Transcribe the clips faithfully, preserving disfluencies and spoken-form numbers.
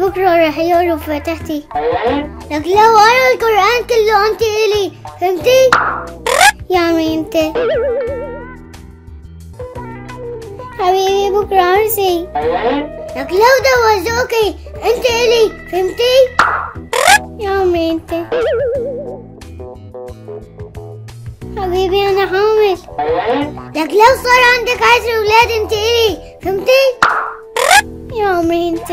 بكرة راح يقروا فتحتي، لك لو قرا القرآن كله انت الي، فهمتي؟ يا عمي انت حبيبي بكرة عرسي، لك لو دوزوكي انت الي، فهمتي؟ يا عمي انت حبيبي انا حامل، لك لو صار عندك عشر اولاد انت الي، فهمتي؟ يا عمري انت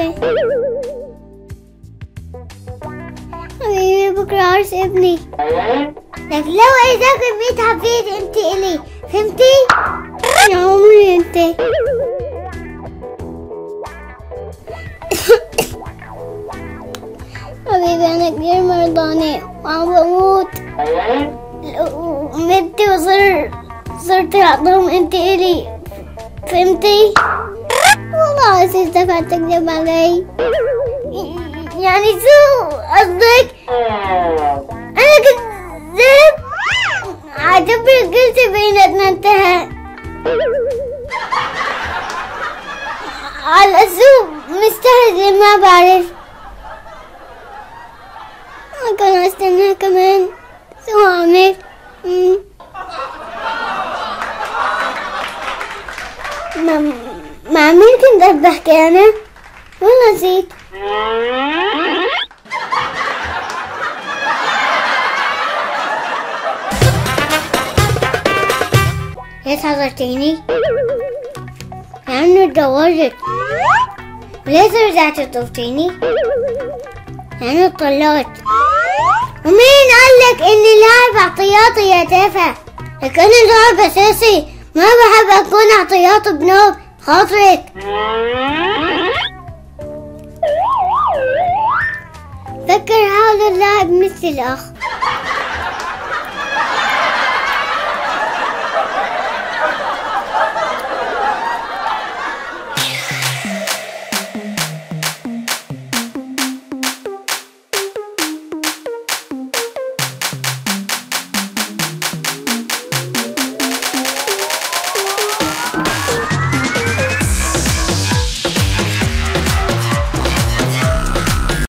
حبيبي بكرة عرس ابني، لك لو اذا كميت حفيد انت الي، فهمتي؟ يا عمري انت حبيبي انا كتير مرضانة وعم بموت، مت وصر صرت العظم انت الي، فهمتي؟ والله أساس دفعت تكذب علي، يعني شو قصدك؟ أنا كذاب؟ اعتبر قلت بيناتنا انتهى، على شو مستهزئ ما بعرف، ما كان استنى كمان، شو أعمل؟ مم. مع مين كنت بحكي أنا؟ والله نسيت. ليش حضرتيني؟ لأنه اتجوزت. وليش رجعتي طفتيني؟ لأنه اتطلقت. ومين قالك إني لاعب احتياطي يا تافه؟ لكن أنا لاعب أساسي، ما بحب أكون احتياطي بنوب خاطرك. فكر حاول اللاعب مثل الأخ.